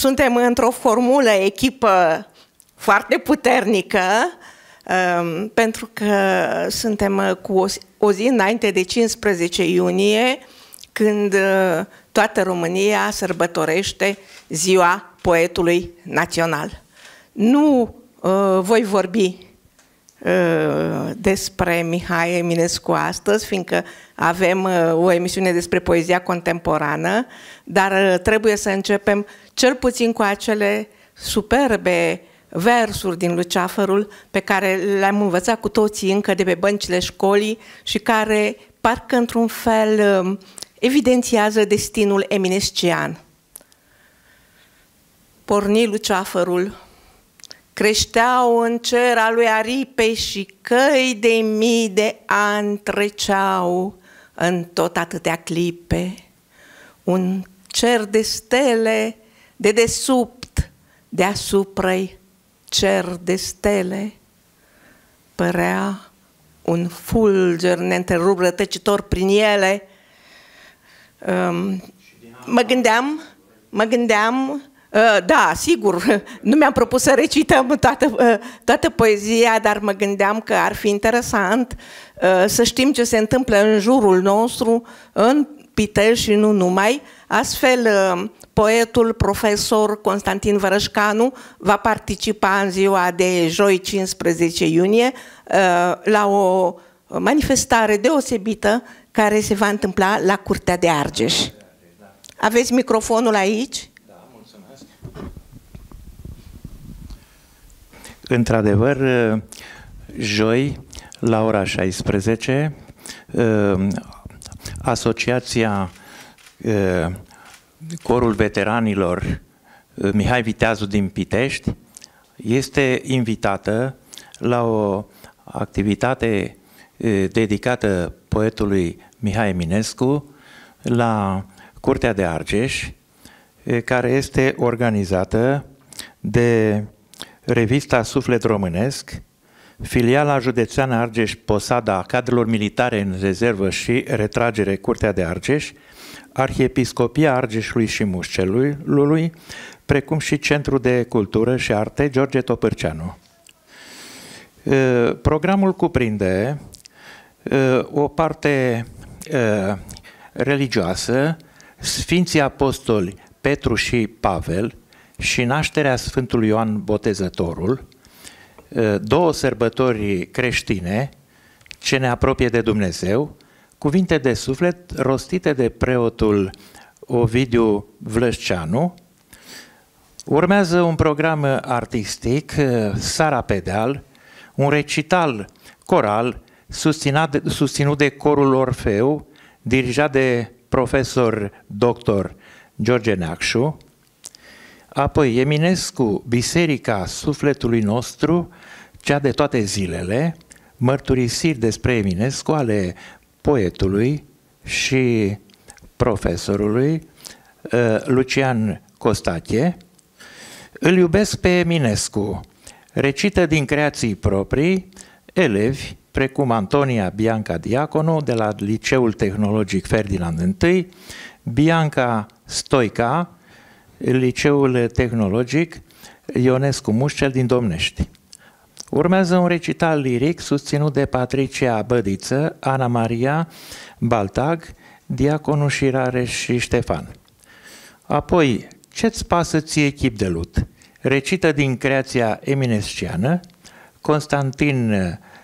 suntem într-o formulă, echipă foarte puternică, pentru că suntem cu o zi înainte de 15 iunie, când toată România sărbătorește Ziua Poetului Național. Nu voi vorbi despre Mihai Eminescu astăzi, fiindcă avem o emisiune despre poezia contemporană, dar trebuie să începem cel puțin cu acele superbe versuri din Luceafărul pe care le-am învățat cu toții încă de pe băncile școlii și care parcă într-un fel evidențiază destinul eminescian. Porni Luceafărul, creșteau în cer a lui aripe și căi de mii de ani treceau în tot atâtea clipe. Un cer de stele de desubt, deasupra-i cer de stele, părea un fulger neîntrerupt rătăcitor prin ele. Mă gândeam, da, sigur, nu mi-am propus să recităm toată poezia, dar mă gândeam că ar fi interesant să știm ce se întâmplă în jurul nostru, în Pitești și nu numai. Astfel, poetul profesor Constantin Vărășcanu va participa în ziua de joi 15 iunie la o manifestare deosebită care se va întâmpla la Curtea de Argeș. Aveți microfonul aici? Da, mulțumesc. Într-adevăr, joi, la ora 16, Asociația Corul Veteranilor Mihai Viteazu din Pitești este invitată la o activitate dedicată poetului Mihai Eminescu la Curtea de Argeș, care este organizată de revista Suflet Românesc, filiala județeană Argeș-Posada a cadrelor militare în rezervă și retragere Curtea de Argeș, Arhiepiscopia Argeșului și Mușcelului, precum și Centrul de Cultură și Arte George Topârceanu. Programul cuprinde o parte religioasă, Sfinții Apostoli Petru și Pavel și nașterea Sfântului Ioan Botezătorul, două sărbători creștine ce ne apropie de Dumnezeu, cuvinte de suflet rostite de preotul Ovidiu Vlășceanu. Urmează un program artistic, Sara pe deal, un recital coral susținut de Corul Orfeu, dirijat de profesor dr. George Neacșu. Apoi Eminescu, Biserica Sufletului Nostru, cea de toate zilele, mărturisiri despre Eminescu ale poetului și profesorului Lucian Costache. Îl iubesc pe Eminescu, recită din creații proprii elevi precum Antonia Bianca Diaconu de la Liceul Tehnologic Ferdinand I, Bianca Stoica, Liceul Tehnologic Ionescu Mușcel din Domnești. Urmează un recital liric susținut de Patricia Bădiță, Ana Maria Baltag, Diaconu Șirareș și Ștefan. Apoi, Ce-ți pasă ție chip de lut? Recită din creația eminesciană, Constantin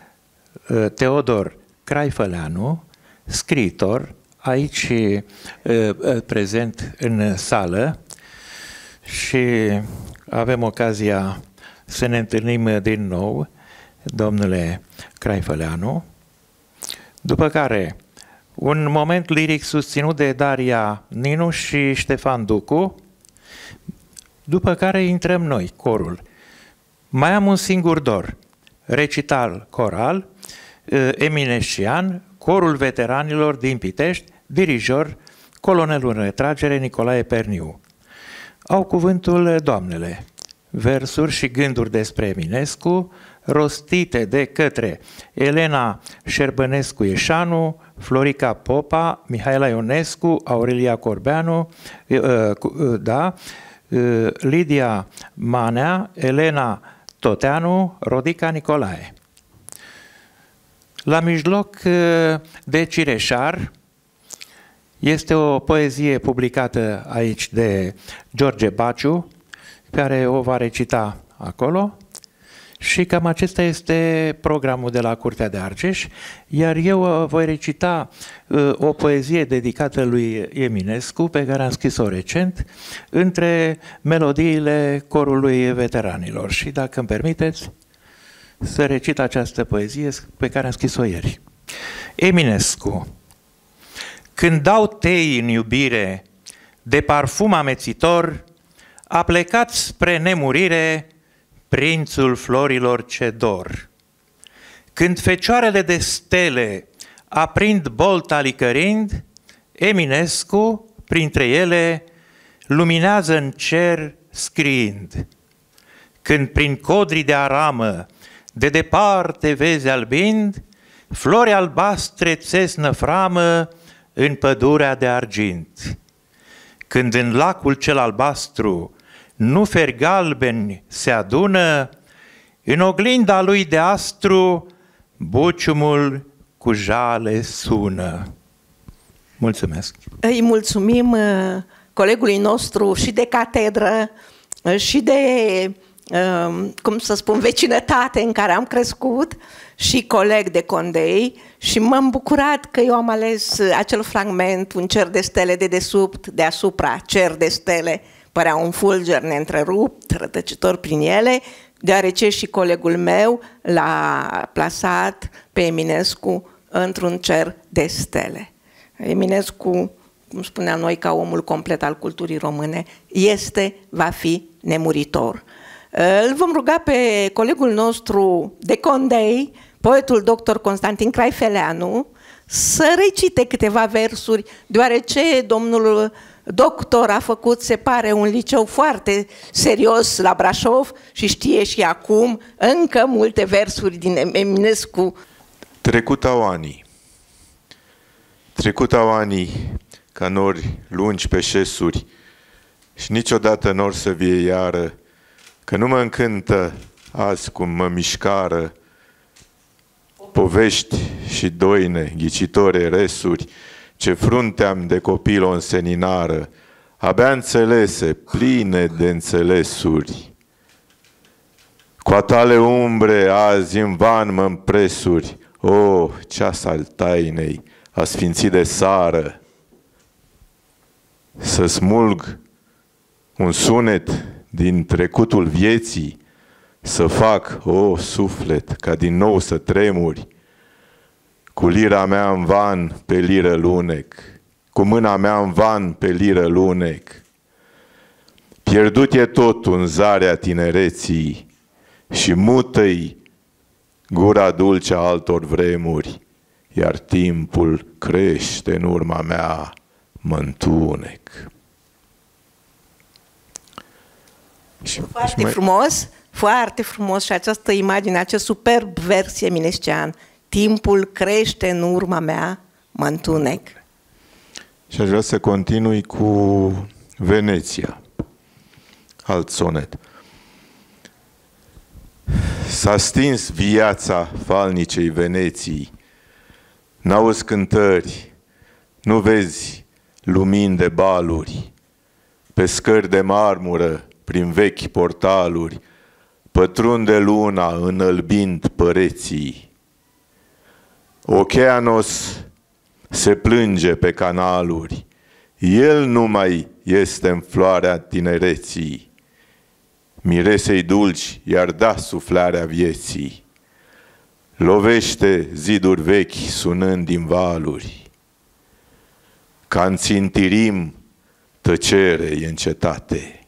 Teodor Craifăleanu, scriitor, aici prezent în sală, și avem ocazia să ne întâlnim din nou, domnule Craifăleanu. După care, un moment liric susținut de Daria Ninu și Ștefan Ducu, după care intrăm noi, corul. Mai am un singur dor, recital coral, eminescian, Corul Veteranilor din Pitești, dirijor, colonelul în retragere Nicolae Perniu. Au cuvântul doamnele, versuri și gânduri despre Eminescu, rostite de către Elena Șerbănescu-Ieșanu, Florica Popa, Mihaela Ionescu, Aurelia Corbeanu, Lidia Manea, Elena Toteanu, Rodica Nicolae. La mijloc de Cireșar este o poezie publicată aici de George Baciu, care o va recita acolo. Și cam acesta este programul de la Curtea de Argeș, iar eu voi recita o poezie dedicată lui Eminescu, pe care am scris-o recent, între melodiile corului veteranilor. Și dacă îmi permiteți să recit această poezie pe care am scris-o ieri. Eminescu. Când dau tei în iubire, de parfum amețitor, a plecat spre nemurire prințul florilor ce dor. Când fecioarele de stele aprind bolta licărind, Eminescu, printre ele, luminează în cer scriind. Când prin codrii de aramă, de departe vezi albind, flori albastre țesnă framă în pădurea de argint. Când în lacul cel albastru nuferi galbeni se adună, în oglinda lui de astru buciumul cu jale sună. Mulțumesc! Îi mulțumim colegului nostru și de catedră și de, cum să spun, vecinătate în care am crescut și coleg de Condei și m-am bucurat că eu am ales acel fragment, un cer de stele de desubt, deasupra, cer de stele, părea un fulger neîntrerupt, rătăcitor prin ele, deoarece și colegul meu l-a plasat pe Eminescu într-un cer de stele. Eminescu, cum spuneam noi, ca omul complet al culturii române, este, va fi nemuritor. Îl vom ruga pe colegul nostru de Condei, poetul dr. Constantin Craifeleanu, să recite câteva versuri, deoarece domnul doctor a făcut, se pare, un liceu foarte serios la Brașov și știe și acum încă multe versuri din Eminescu. Trecutau anii ca nori lungi pe șesuri și niciodată n-or să vie iară, că nu mă încântă azi cum mă mișcară povești și doine, ghicitoare resuri, ce frunte-am de copil o înseninară, abia înțelese, pline de înțelesuri. Cu a tale umbre azi în van mă împresuri, o, ceas al tainei, asfințit de sară. Să smulg un sunet din trecutul vieții, să fac, o, suflet, ca din nou să tremuri, cu lira mea în van pe liră lunec, cu mâna mea în van pe liră lunec. Pierdut e totul în zarea tinereții și mută-i gura dulce a altor vremuri, iar timpul crește în urma mea, mă întunec. Foarte frumos și această imagine, acest superb vers eminescian. Timpul crește în urma mea, mă întunec. Și aș vrea să continui cu Veneția, alt sonet. S-a stins viața falnicei Veneții, n-auzi cântări, nu vezi lumini de baluri, pe scări de marmură, prin vechi portaluri, pătrunde luna înălbind păreții. Oceanos se plânge pe canaluri, el nu mai este în floarea tinereții. Miresei dulci i-ar da suflarea vieții, lovește ziduri vechi sunând din valuri. Ca-n țintirim tăcere e în cetate.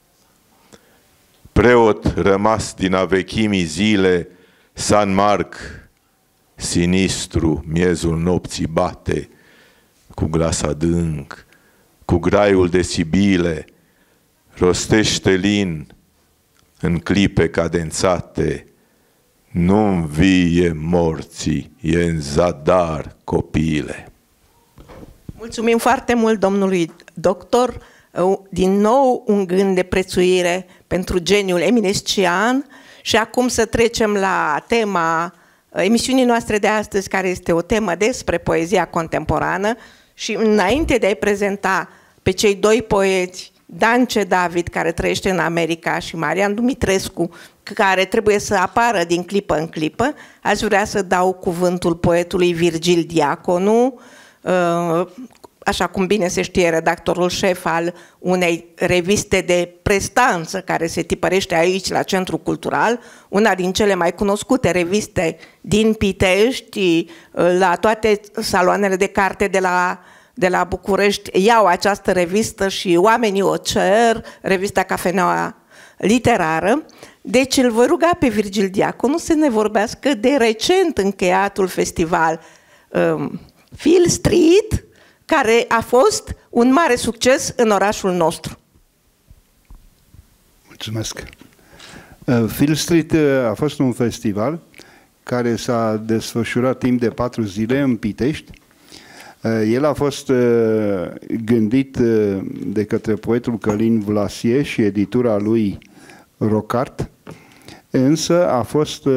Preot rămas din avechimii zile, San Marc, sinistru, miezul nopții bate, cu glas adânc, cu graiul de sibile, rostește lin în clipe cadențate, nu învie morții, e în zadar copile. Mulțumim foarte mult domnului doctor. din nou un gând de prețuire pentru geniul eminescian. Și acum să trecem la tema emisiunii noastre de astăzi, care este o temă despre poezia contemporană. Și înainte de a-i prezenta pe cei doi poeți, Dance David, care trăiește în America, și Marian Dumitrescu, care trebuie să apară din clipă în clipă, aș vrea să dau cuvântul poetului Virgil Diaconu, așa cum bine se știe, redactorul șef al unei reviste de prestanță care se tipărește aici la Centrul Cultural, una din cele mai cunoscute reviste din Pitești. La toate saloanele de carte de la București iau această revistă și oamenii o cer, revista Cafeneaua Literară. Deci îl voi ruga pe Virgil Diaconu să ne vorbească de recent încheiatul festival Phil Street, care a fost un mare succes în orașul nostru. Mulțumesc! Phil Street a fost un festival care s-a desfășurat timp de 4 zile în Pitești. El a fost gândit de către poetul Călin Vlasie și editura lui Rocart, însă a fost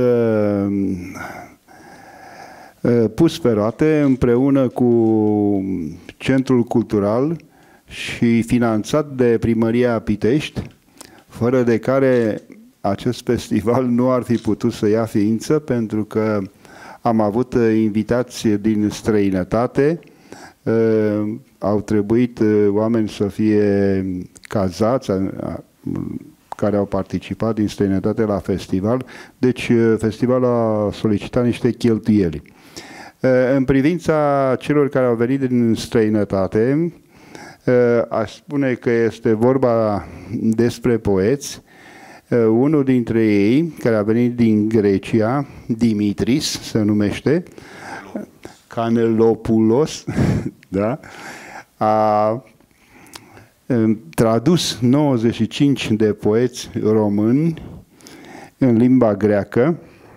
pus pe roate împreună cu Centrul Cultural și finanțat de Primăria Pitești, fără de care acest festival nu ar fi putut să ia ființă, pentru că am avut invitați din străinătate, au trebuit oameni să fie cazați, care au participat din străinătate la festival, deci festivalul a solicitat niște cheltuieli. În privința celor care au venit din străinătate, aș spune că este vorba despre poeți. Unul dintre ei, care a venit din Grecia, Dimitris se numește, Canelopoulos, da? A tradus 95 de poeți români în limba greacă,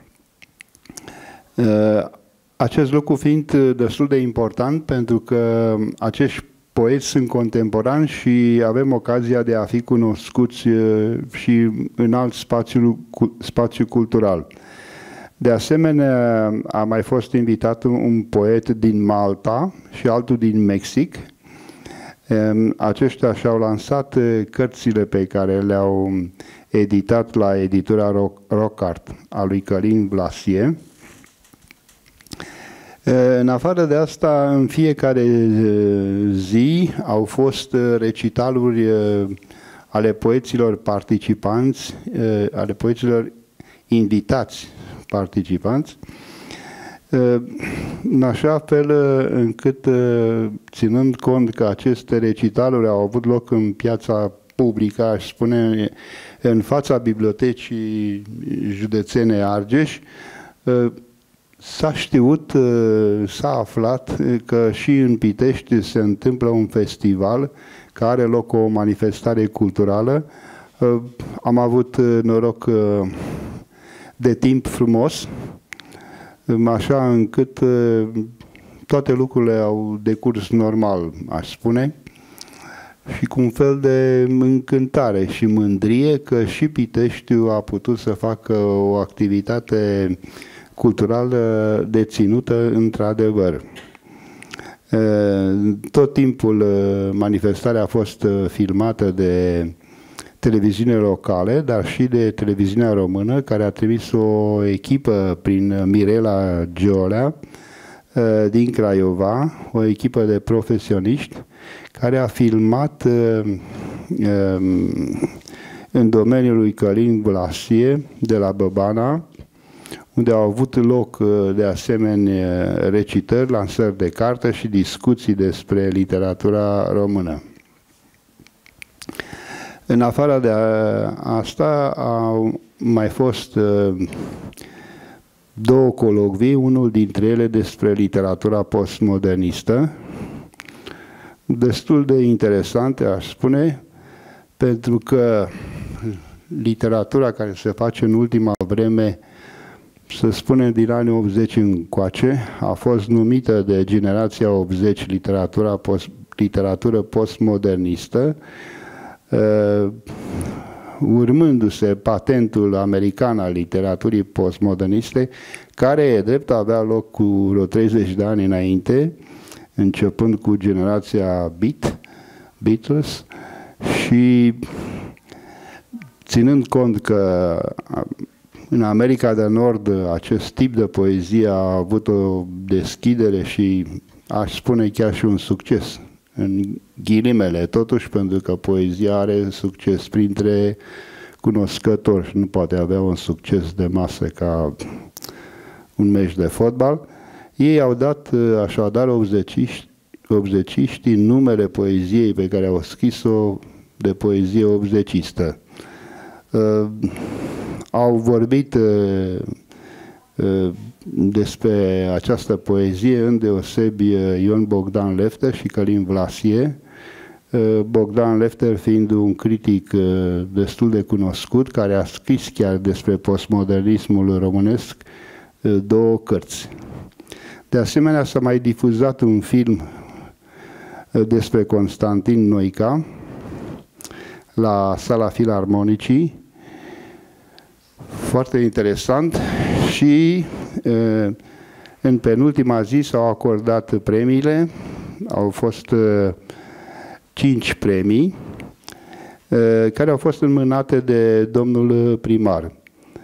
acest lucru fiind destul de important pentru că acești poeți sunt contemporani și avem ocazia de a fi cunoscuți și în alt spațiu cultural. De asemenea, a mai fost invitat un poet din Malta și altul din Mexic. Aceștia și-au lansat cărțile pe care le-au editat la editura Rocart a lui Călin Vlasie. În afară de asta, în fiecare zi au fost recitaluri ale poeților participanți, ale poeților invitați participanți, în așa fel încât, ținând cont că aceste recitaluri au avut loc în piața publică, aș spune, în fața bibliotecii județene Argeș, s-a știut, s-a aflat că și în Pitești se întâmplă un festival, că are loc o manifestare culturală. Am avut noroc de timp frumos, așa încât toate lucrurile au decurs normal, aș spune, și cu un fel de încântare și mândrie că și Piteștiul a putut să facă o activitate culturală deținută într-adevăr. Tot timpul manifestarea a fost filmată de televiziune locale, dar și de televiziunea română, care a trimis o echipă prin Mirela Giolea din Craiova, o echipă de profesioniști, care a filmat în domeniul lui Călin Vlasie de la Băbana, unde au avut loc de asemenea recitări, lansări de carte și discuții despre literatura română. În afară de asta au mai fost două colocvii, unul dintre ele despre literatura postmodernistă, destul de interesante, aș spune, pentru că literatura care se face în ultima vreme, să spunem din anii 80 încoace, a fost numită de generația 80 literatura literatură postmodernistă, urmându-se patentul american al literaturii postmoderniste, care, e drept, avea loc cu vreo 30 de ani înainte, începând cu generația Beatles, și ținând cont că în America de Nord acest tip de poezie a avut o deschidere și, aș spune, chiar și un succes, în ghilimele, totuși, pentru că poezia are succes printre cunoscători și nu poate avea un succes de masă ca un meci de fotbal. Ei au dat așadar obzeciștii numele poeziei pe care au scris-o de poezie obzecistă. Au vorbit despre această poezie îndeosebi Ion Bogdan Lefter și Călin Vlasie, Bogdan Lefter fiind un critic destul de cunoscut, care a scris chiar despre postmodernismul românesc 2 cărți. De asemenea, s-a mai difuzat un film despre Constantin Noica la Sala Filarmonicii, foarte interesant, și în penultima zi s-au acordat premiile. Au fost 5 premii care au fost înmânate de domnul primar.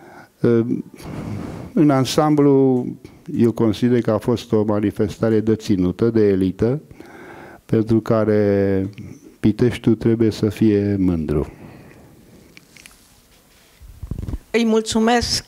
În ansamblu, eu consider că a fost o manifestare de ținută, de elită, pentru care Piteștiul trebuie să fie mândru. Îi mulțumesc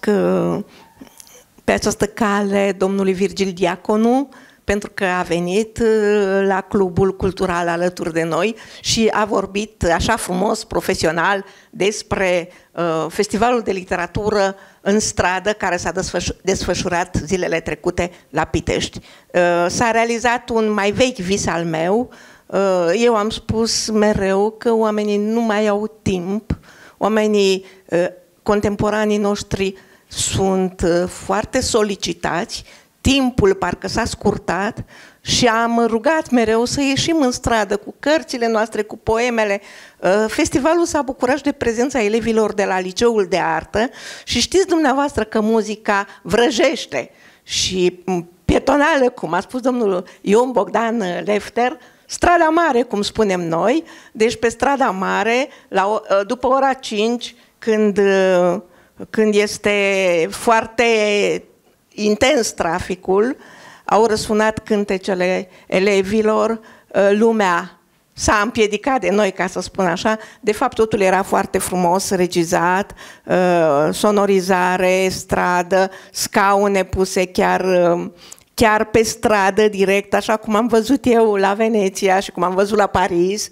pe această cale domnului Virgil Diaconu pentru că a venit la Clubul Cultural alături de noi și a vorbit așa frumos, profesional, despre Festivalul de Literatură în Stradă, care s-a desfășurat zilele trecute la Pitești. S-a realizat un mai vechi vis al meu. Eu am spus mereu că oamenii nu mai au timp, oamenii contemporanii noștri sunt foarte solicitați, timpul parcă s-a scurtat și am rugat mereu să ieșim în stradă cu cărțile noastre, cu poemele. Festivalul s-a bucurat și de prezența elevilor de la Liceul de Artă și știți dumneavoastră că muzica vrăjește și pietonală, cum a spus domnul Ion Bogdan Lefter, strada mare, cum spunem noi, deci pe strada mare, după ora 5, când este foarte intens traficul, au răsunat cântecele elevilor, lumea s-a împiedicat de noi, ca să spun așa. De fapt, totul era foarte frumos, regizat, sonorizare, stradă, scaune puse chiar pe stradă, direct, așa cum am văzut eu la Veneția și cum am văzut la Paris.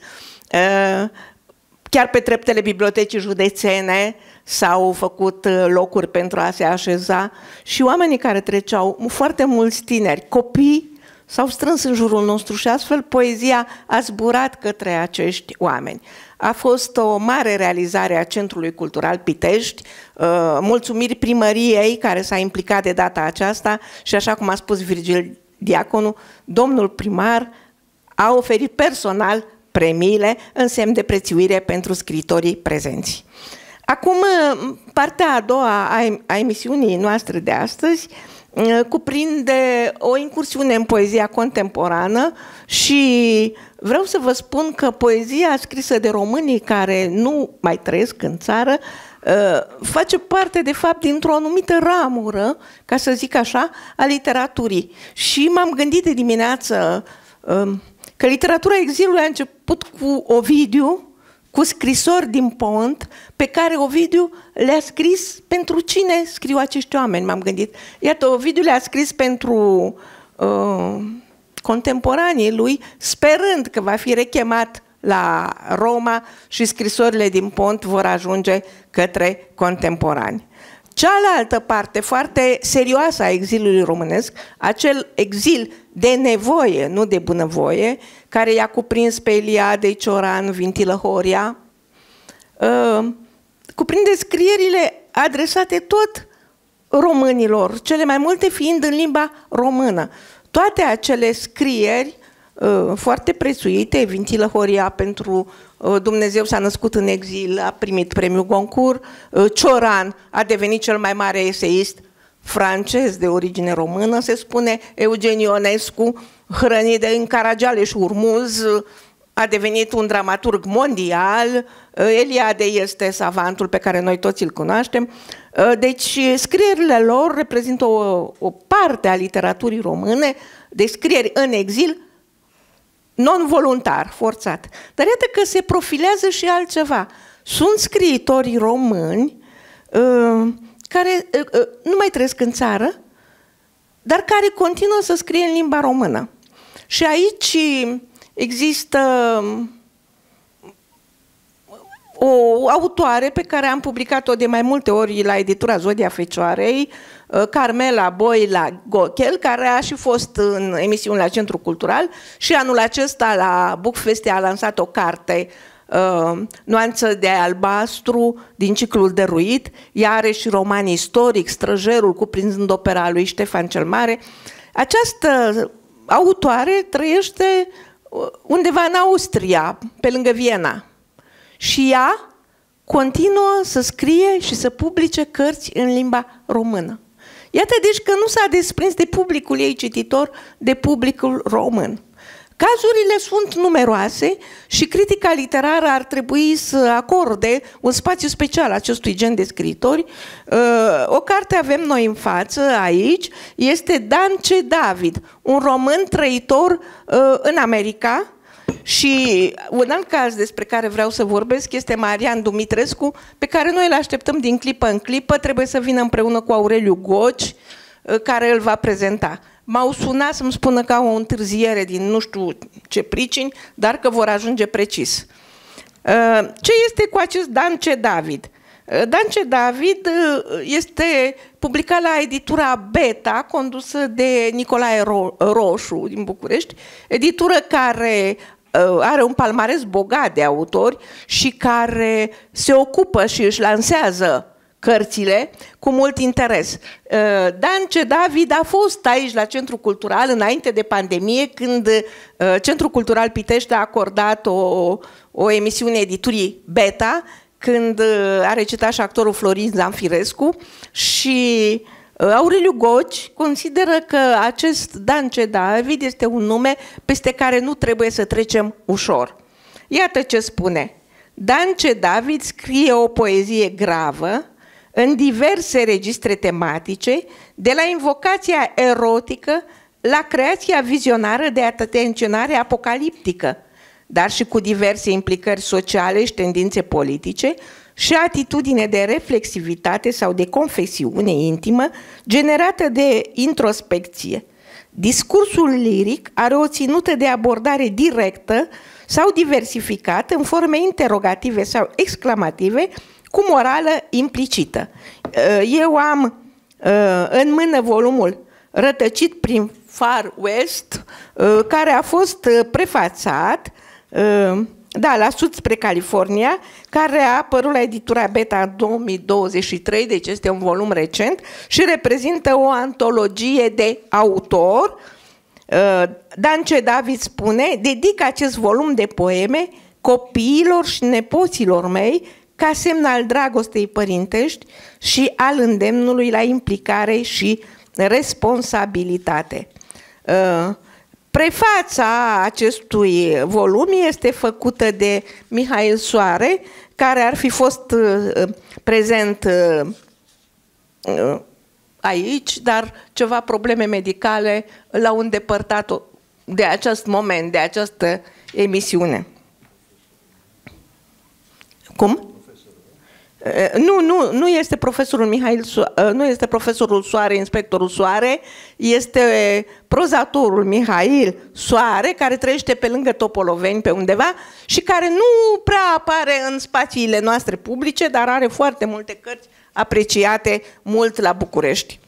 Chiar pe treptele bibliotecii județene s-au făcut locuri pentru a se așeza și oamenii care treceau, foarte mulți tineri, copii, s-au strâns în jurul nostru și astfel poezia a zburat către acești oameni. A fost o mare realizare a Centrului Cultural Pitești, mulțumiri primăriei care s-a implicat de data aceasta și, așa cum a spus Virgil Diaconu, domnul primar a oferit personal premiile în semn de prețuire pentru scriitorii prezenți. Acum, partea a doua a emisiunii noastre de astăzi cuprinde o incursiune în poezia contemporană și vreau să vă spun că poezia scrisă de românii care nu mai trăiesc în țară face parte, de fapt, dintr-o anumită ramură, ca să zic așa, a literaturii. Și m-am gândit de dimineață că literatura exilului a început cu Ovidiu, cu scrisori din Pont, pe care Ovidiu le-a scris pentru cine scriu acești oameni, m-am gândit. Iată, Ovidiu le-a scris pentru contemporanii lui, sperând că va fi rechemat la Roma și scrisorile din Pont vor ajunge către contemporani. Cealaltă parte foarte serioasă a exilului românesc, acel exil de nevoie, nu de bunăvoie, care i-a cuprins pe Eliade, Cioran, Vintilă Horia, cuprinde scrierile adresate tot românilor, cele mai multe fiind în limba română. Toate acele scrieri foarte prețuite. Vintilă Horia pentru Dumnezeu s-a născut în exil, a primit premiul Goncourt. Cioran a devenit cel mai mare eseist francez de origine română, se spune. Eugen Ionescu, hrănit de Caragiale și Urmuz, a devenit un dramaturg mondial. Eliade este savantul pe care noi toți îl cunoaștem. Deci scrierile lor reprezintă o parte a literaturii române, de scrieri în exil, non-voluntar, forțat. Dar iată că se profilează și altceva. Sunt scriitori români care nu mai trăiesc în țară, dar care continuă să scrie în limba română. Și aici există o autoare pe care am publicat-o de mai multe ori la editura Zodia Fecioarei, Carmela Boila Gochel, care a și fost în emisiuni la Centru Cultural și anul acesta la Bookfest a lansat o carte, Nuanță de albastru, din ciclul Dăruit. Ea are și roman istoric, Străjerul, cuprinzând opera lui Ștefan cel Mare. Această autoare trăiește undeva în Austria, pe lângă Viena. Și ea continuă să scrie și să publice cărți în limba română. Iată deci că nu s-a desprins de publicul ei cititor, de publicul român. Cazurile sunt numeroase și critica literară ar trebui să acorde un spațiu special acestui gen de scriitori. O carte avem noi în față aici, este Dan C. David, un român trăitor în America. Și un alt caz despre care vreau să vorbesc este Marian Dumitrescu, pe care noi îl așteptăm din clipă în clipă, trebuie să vină împreună cu Aureliu Goci, care îl va prezenta. M-au sunat să-mi spună că au o întârziere din nu știu ce pricini, dar că vor ajunge precis. Ce este cu acest Dan C. David? Dan C. David este publicat la editura Beta, condusă de Nicolae Roșu din București, editură care are un palmares bogat de autori și care se ocupă și își lansează cărțile cu mult interes. Dan C. David a fost aici la Centrul Cultural înainte de pandemie, când Centrul Cultural Pitești a acordat o emisiune editurii Beta, când a recitat și actorul Florin Zanfirescu, și Aureliu Goci consideră că acest Dan C. David este un nume peste care nu trebuie să trecem ușor. Iată ce spune. Dan C. David scrie o poezie gravă în diverse registre tematice, de la invocația erotică la creația vizionară de atenționare apocaliptică, dar și cu diverse implicări sociale și tendințe politice și atitudine de reflexivitate sau de confesiune intimă generată de introspecție. Discursul liric are o ținută de abordare directă sau diversificată în forme interogative sau exclamative cu morală implicită. Eu am în mână volumul Rătăcit prin Far West, care a fost prefațat la sud spre California, care a apărut la editura Beta în 2023, deci este un volum recent și reprezintă o antologie de autor. Dan C. David spune: dedic acest volum de poeme copiilor și nepoților mei ca semn al dragostei părintești și al îndemnului la implicare și responsabilitate. Prefața acestui volum este făcută de Mihail Soare, care ar fi fost prezent aici, dar ceva probleme medicale l-au îndepărtat de acest moment, de această emisiune. Cum? Nu este profesorul Mihail nu este profesorul Soare, inspectorul Soare, este prozatorul Mihail Soare, care trăiește pe lângă Topoloveni pe undeva și care nu prea apare în spațiile noastre publice, dar are foarte multe cărți apreciate mult la București.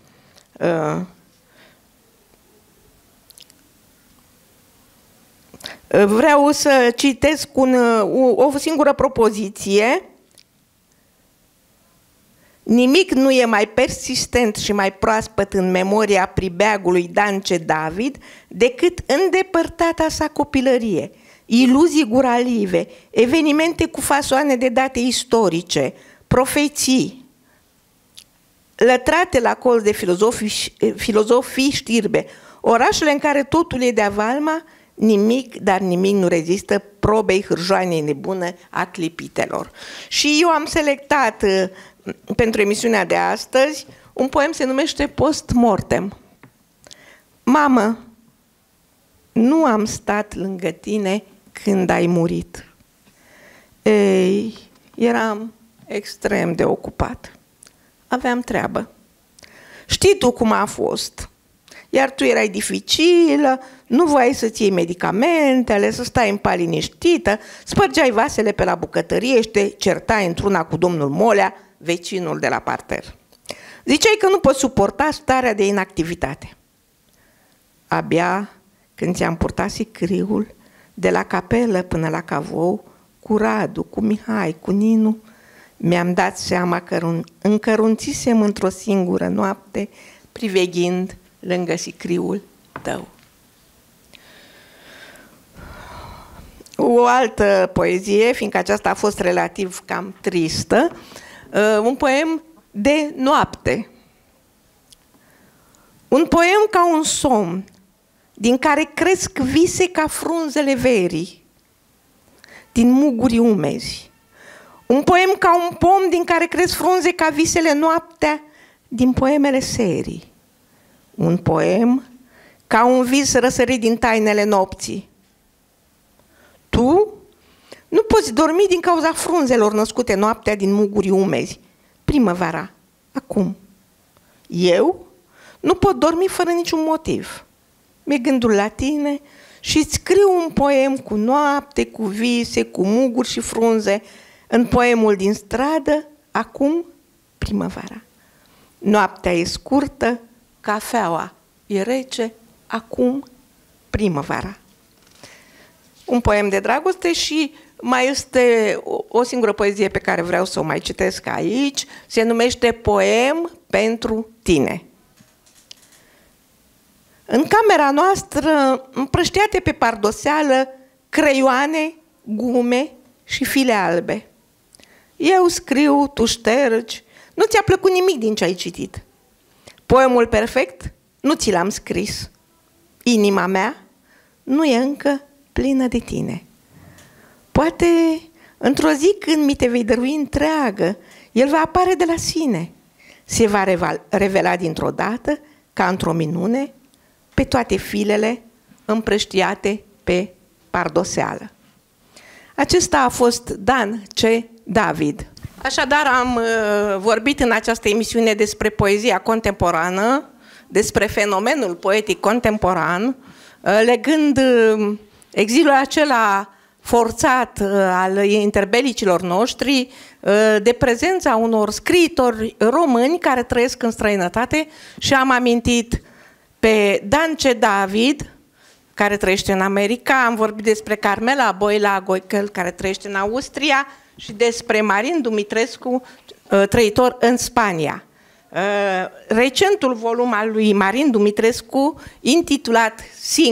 Vreau să citesc o singură propoziție. Nimic nu e mai persistent și mai proaspăt în memoria pribeagului Dance David decât îndepărtata sa copilărie, iluzii guralive, evenimente cu fasoane de date istorice, profeții, lătrate la colț de filozofii știrbe, orașele în care totul e de avalma, nimic, dar nimic nu rezistă probei hârjoanei nebune a clipitelor. Și eu am selectat pentru emisiunea de astăzi un poem se numește Post Mortem. Mamă, nu am stat lângă tine când ai murit. Ei, eram extrem de ocupat. Aveam treabă. Știi tu cum a fost. Iar tu erai dificilă, nu voiai să-ți iei medicamentele, să stai în pat liniștită, spărgeai vasele pe la bucătărie și te certai într-una cu domnul Molea, vecinul de la parter. Ziceai că nu poți suporta starea de inactivitate. Abia când ți-am purtat sicriul, de la capelă până la Cavou, cu Radu, cu Mihai, cu Ninu, mi-am dat seama că încărunțisem într-o singură noapte, priveghind lângă sicriul tău. O altă poezie, fiindcă aceasta a fost relativ cam tristă, un poem de noapte. Un poem ca un somn, din care cresc vise ca frunzele verii, din muguri umezi. Un poem ca un pom din care cresc frunze ca visele noaptea, din poemele serii. Un poem ca un vis răsărit din tainele nopții. Tu nu poți dormi din cauza frunzelor născute noaptea din muguri umezi. Primăvara, acum. Eu nu pot dormi fără niciun motiv. Mi-e gândul la tine și îți scriu un poem cu noapte, cu vise, cu muguri și frunze, în poemul din stradă, acum, primăvara. Noaptea e scurtă, cafeaua e rece, acum, primăvara. Un poem de dragoste și mai este o singură poezie pe care vreau să o mai citesc aici, se numește Poem pentru tine. În camera noastră, împrăștiate pe pardoseală, creioane, gume și file albe. Eu scriu, tu ștergi, nu ți-a plăcut nimic din ce ai citit. Poemul perfect nu ți l-am scris. Inima mea nu e încă plină de tine. Poate într-o zi când mi te vei dărui întreagă, el va apare de la sine. Se va revela dintr-o dată, ca într-o minune, pe toate filele împrăștiate pe pardoseală. Acesta a fost Dan C. David. Așadar, am vorbit în această emisiune despre poezia contemporană, despre fenomenul poetic contemporan, legând exilul acela forțat al interbelicilor noștri de prezența unor scriitori români care trăiesc în străinătate și am amintit pe Dan C. David, care trăiește în America, am vorbit despre Carmela Boila Goicel, care trăiește în Austria, și despre Marin Dumitrescu, trăitor în Spania. Recentul volum al lui Marin Dumitrescu, intitulat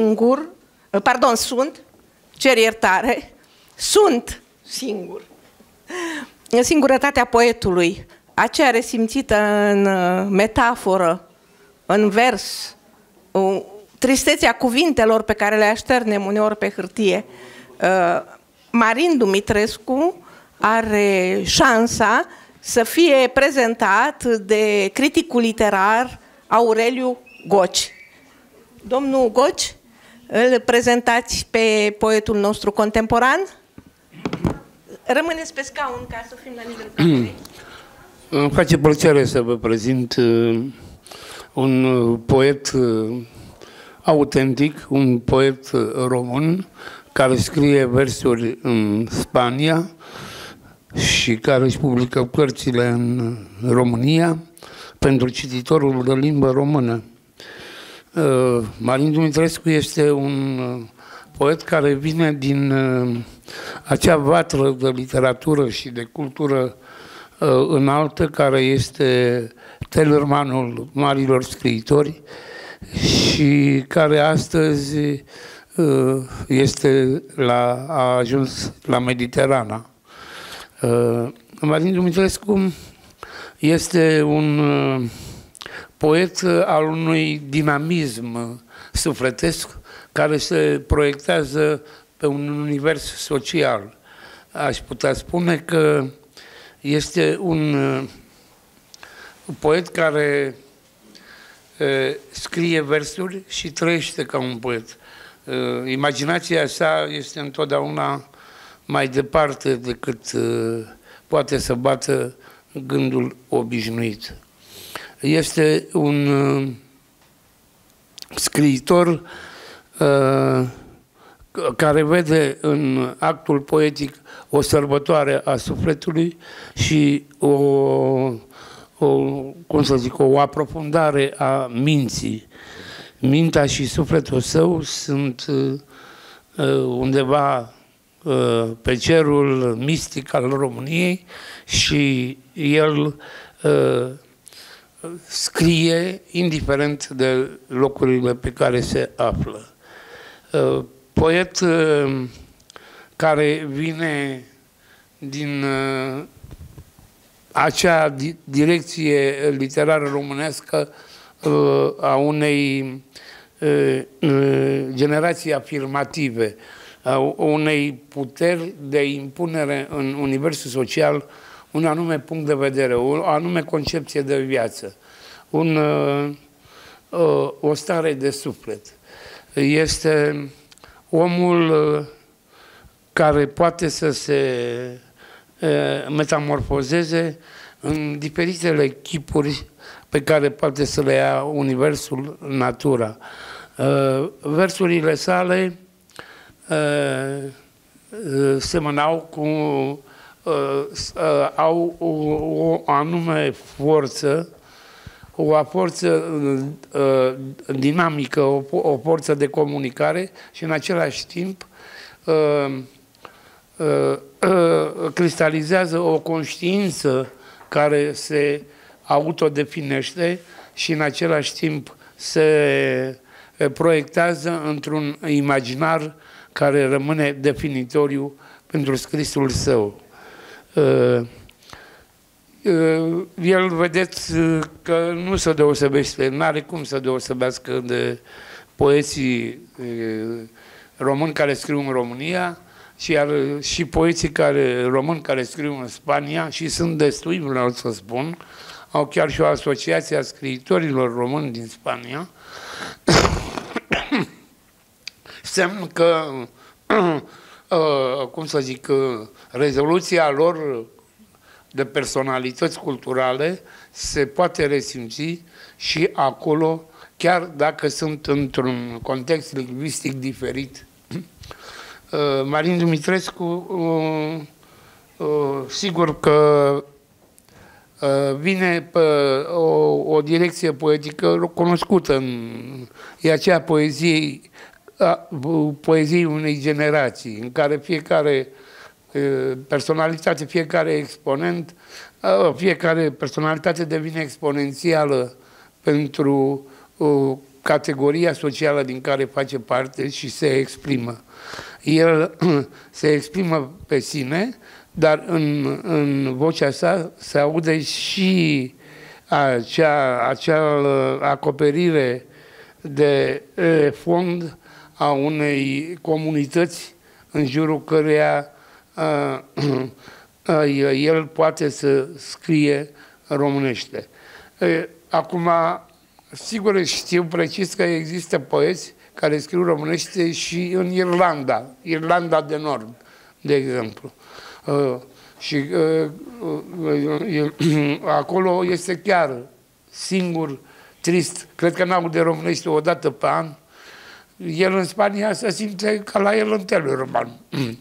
Sunt, cer iertare, Sunt singur. Singurătatea poetului, aceea resimțită în metaforă, în vers, tristețea cuvintelor pe care le așternem uneori pe hârtie. Marin Dumitrescu are șansa să fie prezentat de criticul literar Aureliu Goci. Domnul Goci, îl prezentați pe poetul nostru contemporan? Rămâneți pe scaun ca să fim la nivelul camerei. Îmi face plăcere să vă prezint un poet autentic, un poet român care scrie versuri în Spania și care își publică cărțile în România pentru cititorul de limbă română. Marin Dumitrescu este un poet care vine din acea vatră de literatură și de cultură înaltă, care este Tellermanul marilor scriitori și care astăzi a ajuns la Mediterana. Marin Dumitrescu este un poet al unui dinamism sufletesc care se proiectează pe un univers social. Aș putea spune că este un poet care scrie versuri și trăiește ca un poet. Imaginația sa este întotdeauna mai departe decât poate să bată gândul obișnuit. Este un scriitor care vede în actul poetic o sărbătoare a sufletului și o aprofundare a minții. Mintea și sufletul său sunt undeva pe cerul mistic al României și el scrie indiferent de locurile pe care se află. Poet care vine din acea direcție literară românească a unei generații afirmative, a unei puteri de impunere în universul social un anume punct de vedere, o anume concepție de viață, o stare de suflet. Este omul care poate să se metamorfozeze în diferitele chipuri pe care poate să le ia universul, natura. Versurile sale semănau cu au o anume forță, o forță dinamică, o forță de comunicare și în același timp cristalizează o conștiință care se autodefinește și în același timp se proiectează într-un imaginar care rămâne definitoriu pentru scrisul său. El, vedeți că nu se deosebește, n-are cum să deosebească de poeții români care scriu în România și poeții români care scriu în Spania, și sunt destui, vreau să spun, au chiar și o asociație a scriitorilor români din Spania. Semn că, cum să zic, rezoluția lor de personalități culturale se poate resimți și acolo, chiar dacă sunt într-un context lingvistic diferit. Marin Dumitrescu, sigur că vine pe o direcție poetică cunoscută, e aceea poeziei unei generații, în care fiecare personalitate, fiecare exponent, fiecare personalitate devine exponențială pentru categoria socială din care face parte și se exprimă. El se exprimă pe sine, dar în vocea sa se aude și acea acoperire de fond a unei comunități în jurul căreia el poate să scrie românește. Acum, sigur știu precis că există poeți care scriu românește și în Irlanda de Nord, de exemplu. Și acolo este chiar singur, trist. Cred că n-aude românește o dată pe an. El în Spania se simte ca la el în Tellerman.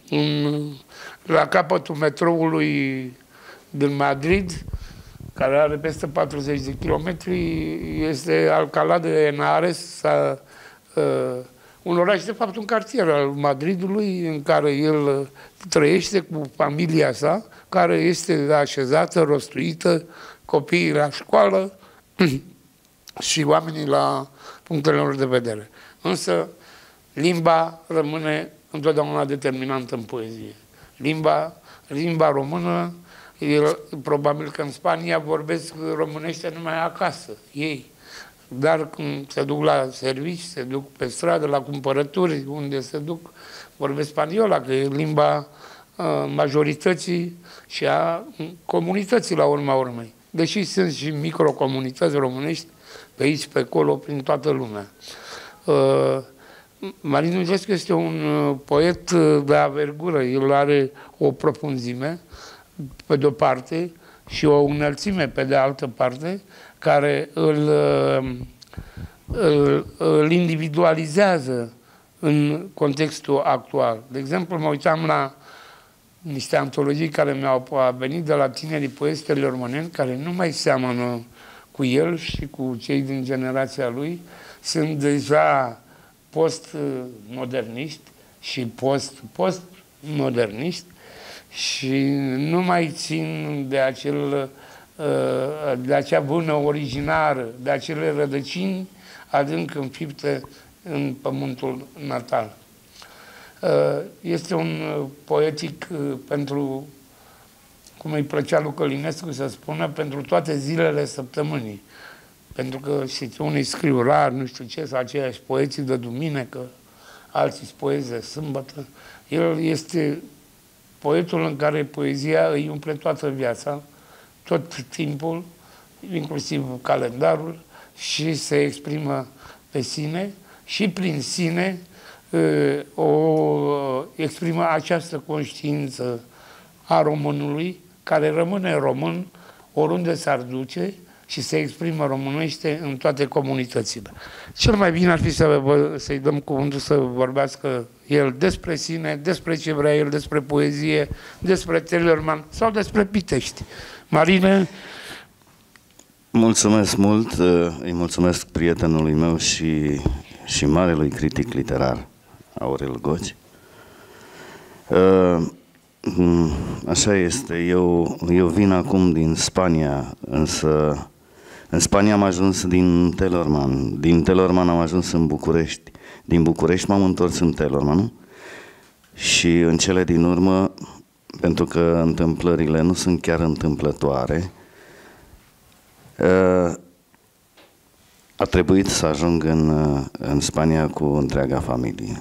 La capătul metroului din Madrid, care are peste 40 de kilometri, este Alcalá de Henares, un oraș, de fapt un cartier al Madridului, în care el trăiește cu familia sa, care este așezată, rostuită, copiii la școală și oamenii la punctele lor de vedere. Însă limba rămâne întotdeauna determinantă în poezie. Limba română, probabil că în Spania vorbesc românește numai acasă, ei. Dar când se duc la servici, se duc pe stradă, la cumpărături, unde se duc, vorbesc spaniola, că e limba majorității și a comunității la urma urmei. Deși sunt și microcomunități românești pe aici, pe acolo, prin toată lumea. Marin Dumitrescu este un poet de avergură. El are o profunzime, pe de-o parte, și o înălțime, pe de altă parte, care îl individualizează în contextul actual. De exemplu, mă uitam la niște antologii care mi-au venit de la tinerii poeți româneni, care nu mai seamănă cu el și cu cei din generația lui, sunt deja post-moderniști și post-moderniști și nu mai țin de acea vână originară, de acele rădăcini adânc înfipte în pământul natal. Este un poetic pentru, cum îi plăcea lui Călinescu să spună, pentru toate zilele săptămânii. Pentru că, știți, unii scriu rar, nu știu ce, sau aceiași poeții de duminică, alții poezi de sâmbătă. El este poetul în care poezia îi umple toată viața, tot timpul, inclusiv calendarul, și se exprimă pe sine și prin sine exprimă această conștiință a românului, care rămâne român oriunde s-ar duce și se exprimă românește în toate comunitățile. Cel mai bine ar fi să-i dăm cuvântul să vorbească el despre sine, despre ce vrea el, despre poezie, despre Teleorman sau despre Pitești. Marine? Mulțumesc mult, îi mulțumesc prietenului meu și marelui critic literar, Aurel Goci. Așa este, eu vin acum din Spania, însă în Spania am ajuns din Teleorman. Din Teleorman am ajuns în București. Din București m-am întors în Teleorman și în cele din urmă, pentru că întâmplările nu sunt chiar întâmplătoare, a trebuit să ajung în Spania cu întreaga familie.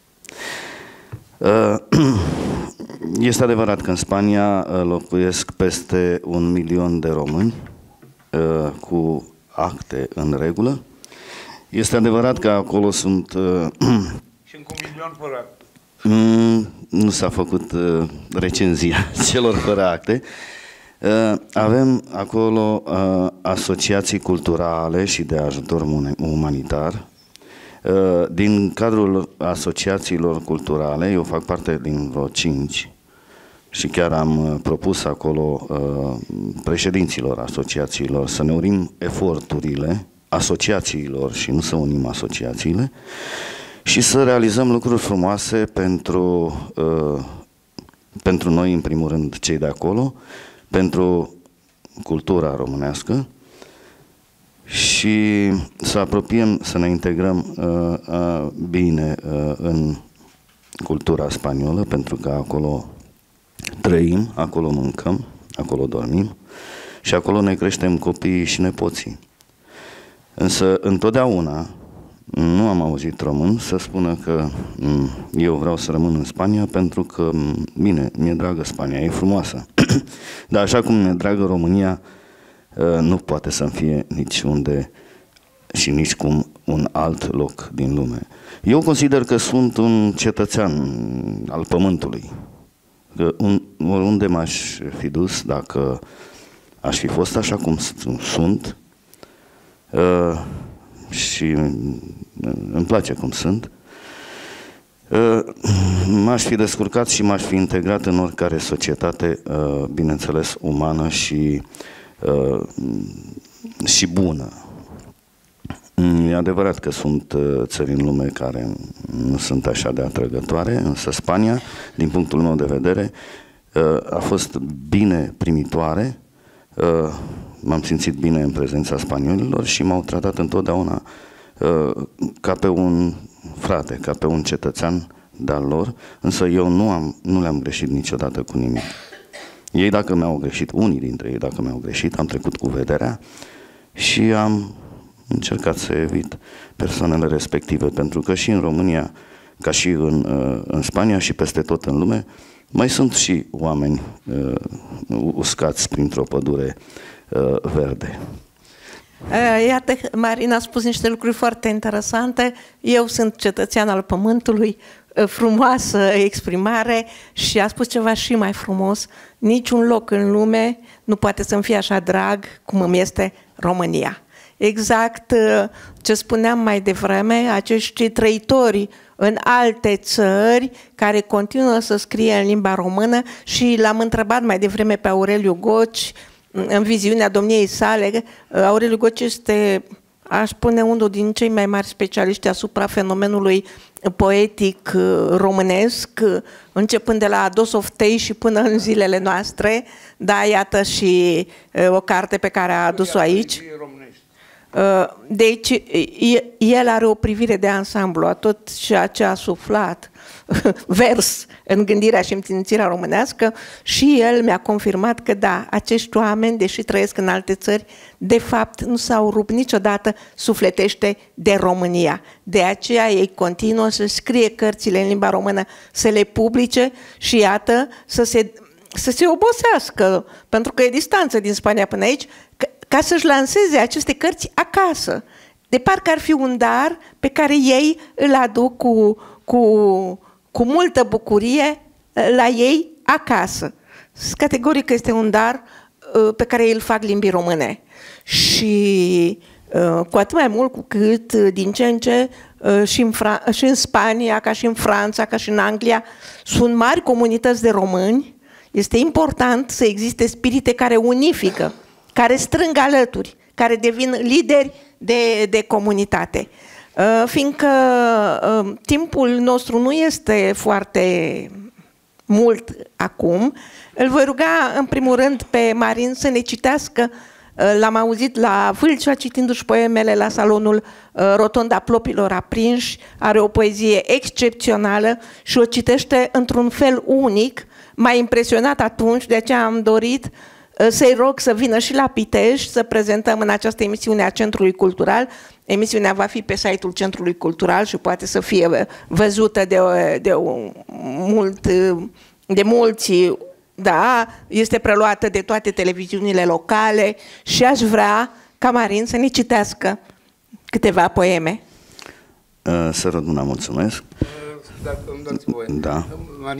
Este adevărat că în Spania locuiesc peste 1 milion de români cu acte în regulă. Este adevărat că acolo sunt... Și încă 1 milion fără acte. Nu s-a făcut recenzia celor fără acte. Avem acolo asociații culturale și de ajutor umanitar. Din cadrul asociațiilor culturale, eu fac parte din vreo 5 și chiar am propus acolo președinților asociațiilor să ne unim eforturile asociațiilor și nu să unim asociațiile și să realizăm lucruri frumoase pentru noi, în primul rând, cei de acolo, pentru cultura românească și să apropiem, să ne integrăm bine în cultura spaniolă, pentru că acolo trăim, acolo mâncăm, acolo dormim și acolo ne creștem copiii și nepoții. Însă, întotdeauna, nu am auzit român să spună că eu vreau să rămân în Spania pentru că, bine, mi-e dragă Spania, e frumoasă. Dar așa cum mi-e dragă România, nu poate să-mi fie niciunde și nici cum un alt loc din lume. Eu consider că sunt un cetățean al pământului. Că oriunde m-aș fi dus, dacă aș fi fost așa cum sunt, și îmi place cum sunt, m-aș fi descurcat și m-aș fi integrat în oricare societate, bineînțeles, umană și bună. E adevărat că sunt țări în lume care nu sunt așa de atrăgătoare, însă Spania, din punctul meu de vedere, a fost bine primitoare, m-am simțit bine în prezența spaniolilor și m-au tratat întotdeauna ca pe un frate, ca pe un cetățean de-al lor, însă eu nu le-am greșit niciodată cu nimic. Ei dacă mi-au greșit, unii dintre ei dacă mi-au greșit, am trecut cu vederea și am încercat să evit persoanele respective, pentru că și în România, ca și în Spania și peste tot în lume, mai sunt și oameni uscați printr-o pădure verde. Iată, Marina a spus niște lucruri foarte interesante. Eu sunt cetățean al Pământului, frumoasă exprimare, și a spus ceva și mai frumos. Niciun loc în lume nu poate să-mi fie așa drag cum îmi este România. Exact ce spuneam mai devreme, acești trăitori în alte țări care continuă să scrie în limba română, și l-am întrebat mai devreme pe Aureliu Goci, în viziunea domniei sale. Aureliu Goci este, aș spune, unul din cei mai mari specialiști asupra fenomenului poetic românesc, începând de la Dos of Tei și până în zilele noastre. Da, iată și o carte pe care a adus-o aici. Deci, el are o privire de ansamblu a tot ceea ce a suflat vers în gândirea și înțelepciunea românească, și el mi-a confirmat că da, acești oameni, deși trăiesc în alte țări, de fapt nu s-au rupt niciodată sufletește de România. De aceea ei continuă să scrie cărțile în limba română, să le publice și iată să se obosească, pentru că e distanță din Spania până aici, ca să-și lanseze aceste cărți acasă. De parcă ar fi un dar pe care ei îl aduc cu multă bucurie la ei acasă. Categoric este un dar pe care îl fac limbii române. Și cu atât mai mult cu cât din ce în ce și în Spania, ca și în Franța, ca și în Anglia, sunt mari comunități de români. Este important să existe spirite care unifică, care strâng alături, care devin lideri de comunitate. Fiindcă timpul nostru nu este foarte mult acum, îl voi ruga în primul rând pe Marin să ne citească. L-am auzit la Vâlcea citindu-și poemele la salonul Rotonda Plopilor Aprinși. Are o poezie excepțională și o citește într-un fel unic. M-a impresionat atunci, de aceea am dorit să-i rog să vină și la Pitești să prezentăm în această emisiune a Centrului Cultural. Emisiunea va fi pe site-ul Centrului Cultural și poate să fie văzută de mulți. Da, este preluată de toate televiziunile locale și aș vrea ca Marin să ne citească câteva poeme. Sărăduna, mulțumesc. Dacă îmi dați voie. Da.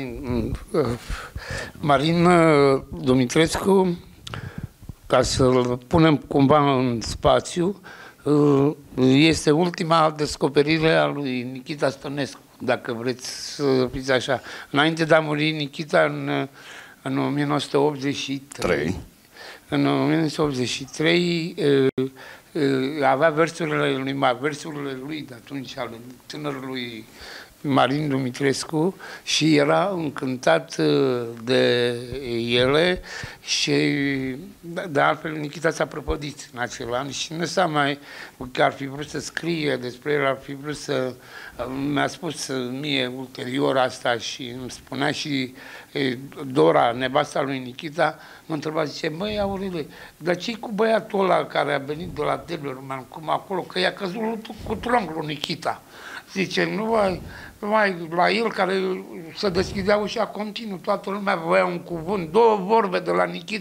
Marin Dumitrescu, ca să-l punem cumva în spațiu, este ultima descoperire a lui Nichita Stănescu, dacă vreți să fiți așa. Înainte de a muri Nichita în 1983, în 1983 avea versurile lui de atunci, al tânărului Marin Dumitrescu, și era încântat de ele și de altfel Nichita s-a prăpădit în acel an și nu s-a mai, că ar fi vrut să scrie despre el, ar fi vrut să, mi-a spus mie ulterior asta și îmi spunea și Dora, nevasta lui Nichita, mă întreba, zice, măi, Aurelie, dar ce-i cu băiatul ăla care a venit de la Tellerman, cum acolo, că i-a căzut cu tronc lui Nichita. Zice, nu mai la el care se deschidea ușa continuu, toată lumea voia un cuvânt, două vorbe de la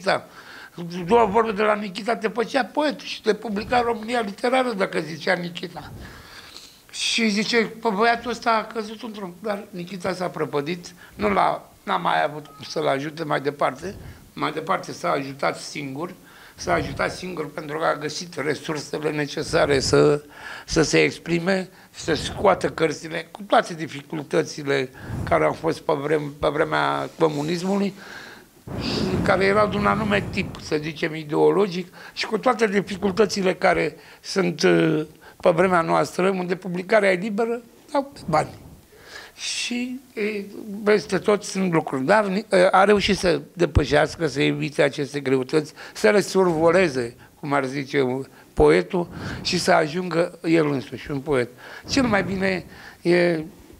Nichita te făcea poet și te publica România Literară dacă zicea Nichita. Și zice, pe băiatul ăsta a căzut într-un, dar Nichita s-a prăpădit, n-a mai avut cum să-l ajute mai departe s-a ajutat singur pentru că a găsit resursele necesare să se exprime, să scoată cărțile cu toate dificultățile care au fost pe vremea comunismului, care erau de un anume tip, să zicem, ideologic, și cu toate dificultățile care sunt pe vremea noastră, unde publicarea e liberă, au bani. Și peste tot sunt lucruri. Dar a reușit să depășească, să evite aceste greutăți, să le survoleze, cum ar zice poetul, și să ajungă el însuși un poet. Cel mai bine e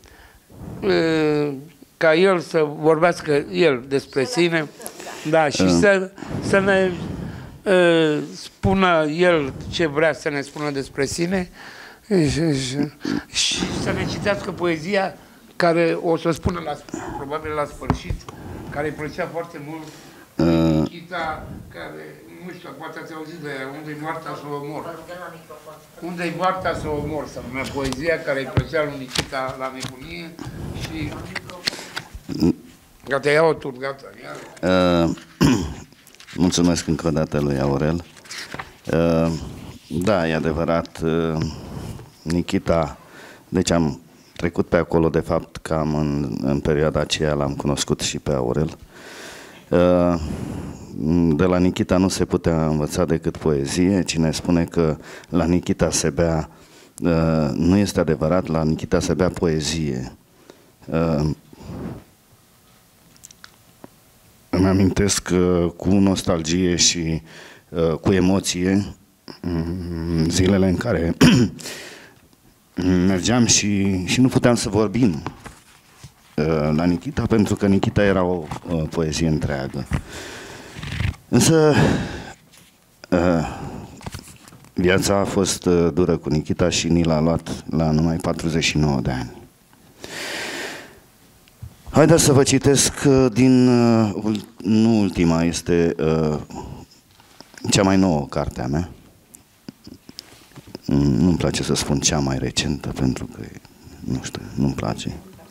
ca el să vorbească el despre sine, da, și să ne spună el ce vrea să ne spună despre sine și să ne citească poezia care o să spună probabil la sfârșit, care îi plăcea foarte mult, Nikita, care, nu știu, poate ați auzit de Unde-i moartea să o omor. Unde-i moartea să o omor, să numea poezia care îi plăcea lui Nikita la nebunie și... Gata, ia-o tu, gata, ia-o. Mulțumesc încă o dată lui Aurel. Da, e adevărat, Nikita, deci am trecut pe acolo, de fapt, cam în perioada aceea l-am cunoscut și pe Aurel. De la Nikita nu se putea învăța decât poezie. Cine spune că la Nikita se bea, nu este adevărat, la Nikita se bea poezie. Îmi amintesc cu nostalgie și cu emoție zilele în care mergeam și nu puteam să vorbim la Nikita, pentru că Nikita era o poezie întreagă. Însă viața a fost dură cu Nikita și ni l-a luat la numai 49 de ani. Haideți să vă citesc din, nu ultima, este cea mai nouă carte a mea. Nu-mi place să spun cea mai recentă, pentru că, nu știu, nu-mi place.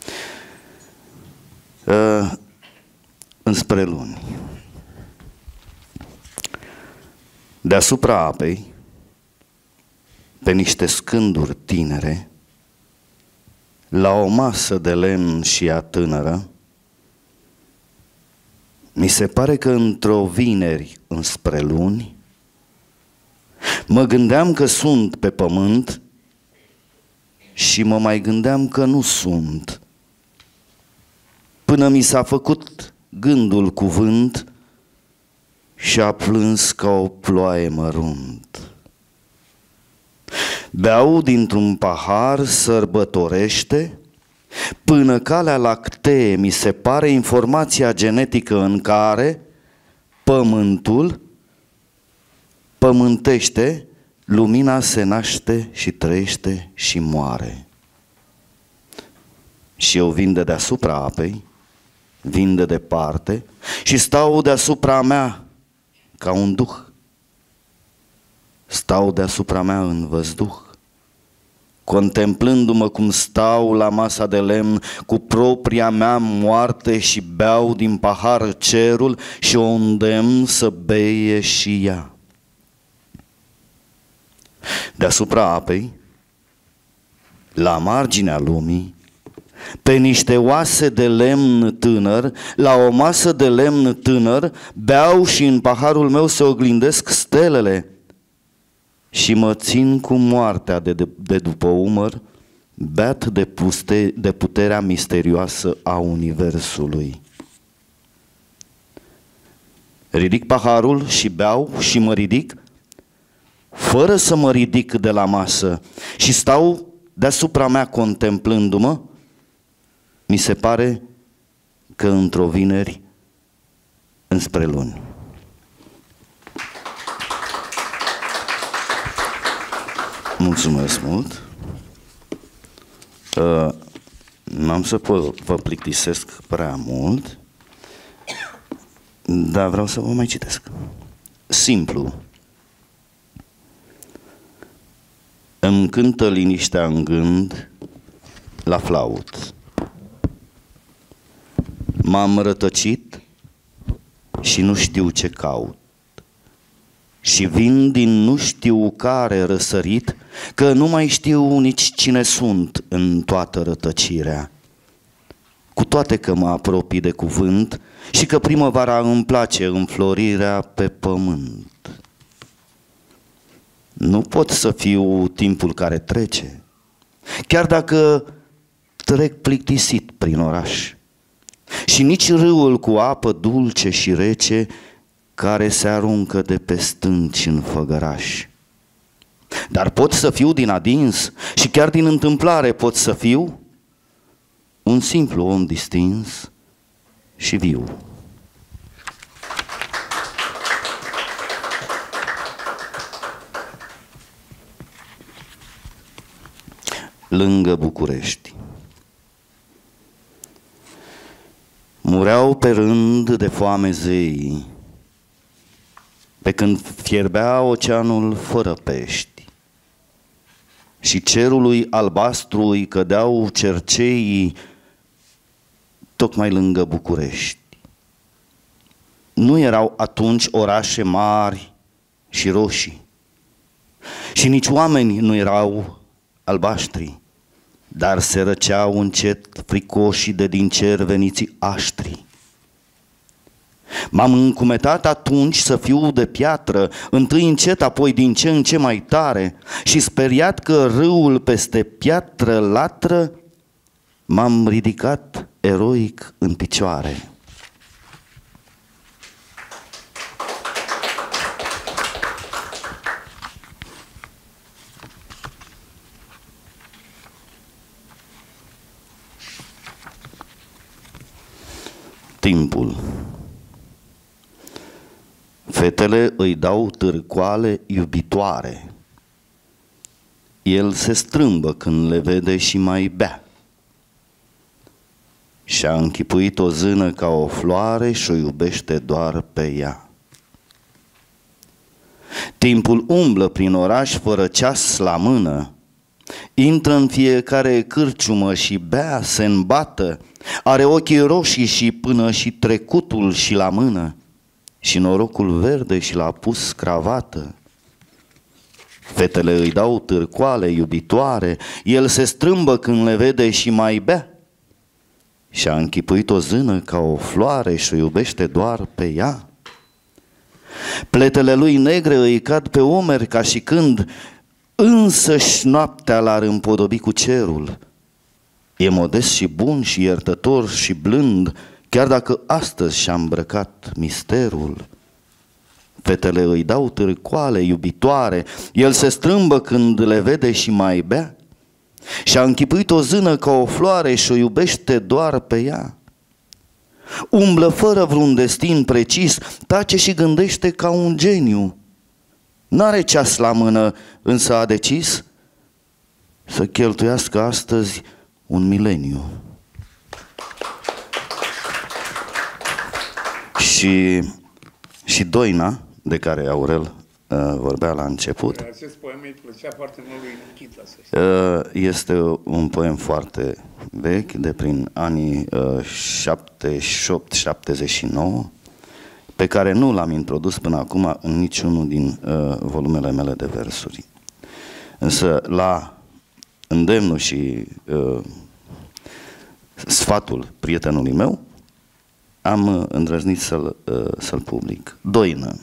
Înspre luni. Deasupra apei, pe niște scânduri tinere, la o masă de lemn și ea tânără, mi se pare că într-o vineri înspre luni, mă gândeam că sunt pe pământ și mă mai gândeam că nu sunt, până mi s-a făcut gândul cuvânt și a plâns ca o ploaie mărunt. Beau dintr-un pahar sărbătorește, până calea lactee mi se pare informația genetică în care pământul pământește, lumina se naște și trăiește și moare. Și eu vin de deasupra apei, vin de departe și stau deasupra mea ca un duh. Stau deasupra mea în văzduh, contemplându-mă cum stau la masa de lemn cu propria mea moarte și beau din pahar cerul și o îndemn să beie și ea. Deasupra apei, la marginea lumii, pe niște oase de lemn tânăr, la o masă de lemn tânăr, beau și în paharul meu se oglindesc stelele și mă țin cu moartea de după umăr, beat de puterea misterioasă a universului. Ridic paharul și beau și mă ridic, fără să mă ridic de la masă, și stau deasupra mea contemplându-mă. Mi se pare că într-o vineri înspre luni. Mulțumesc mult. N-am să vă plictisesc prea mult, dar vreau să vă mai citesc. Simplu. Îmi cântă liniștea în gând la flaut. M-am rătăcit și nu știu ce caut. Și vin din nu știu care răsărit, că nu mai știu nici cine sunt în toată rătăcirea. Cu toate că mă apropii de cuvânt și că primăvara îmi place înflorirea pe pământ. Nu pot să fiu timpul care trece, chiar dacă trec plictisit prin oraș. Și nici râul cu apă dulce și rece care se aruncă de pe stânci în făgăraș. Dar pot să fiu din adins și chiar din întâmplare pot să fiu un simplu om distins și viu. Lângă București. Mureau pe rând de foame zeii, pe când fierbea oceanul fără pești, și cerului albastru îi cădeau cerceii tocmai lângă București. Nu erau atunci orașe mari și roșii, și nici oameni nu erau albaștri, dar se răceau încet fricoșii de din cer veniți aștri. M-am încumetat atunci să fiu de piatră, întâi încet, apoi din ce în ce mai tare, și speriat că râul peste piatră latră, m-am ridicat eroic în picioare. Timpul. Fetele îi dau târcoale iubitoare. El se strâmbă când le vede și mai bea. Și-a închipuit o zână ca o floare și o iubește doar pe ea. Timpul umblă prin oraș fără ceas la mână, intră în fiecare cârciumă și bea, se îmbată, are ochii roșii și până și trecutul și la mână, și norocul verde și l-a pus cravată. Fetele îi dau târcoale iubitoare, el se strâmbă când le vede și mai bea. Și-a închipuit o zână ca o floare și o iubește doar pe ea. Pletele lui negre îi cad pe umeri ca și când însăși noaptea l-ar împodobi cu cerul. E modest și bun și iertător și blând, chiar dacă astăzi și-a îmbrăcat misterul. Fetele îi dau târcoale iubitoare, el se strâmbă când le vede și mai bea. Și-a închipuit o zână ca o floare și o iubește doar pe ea. Umblă fără vreun destin precis, tace și gândește ca un geniu. N-are ceas la mână, însă a decis să cheltuiască astăzi un mileniu. Și Doina, de care Aurel vorbea la început, acest poem îi plăcea foarte mult lui Nichita. este un poem foarte vechi, de prin anii 78-79, pe care nu l-am introdus până acum în niciunul din volumele mele de versuri. Însă la îndemnul și sfatul prietenului meu, am îndrăznit să-l public. Doină.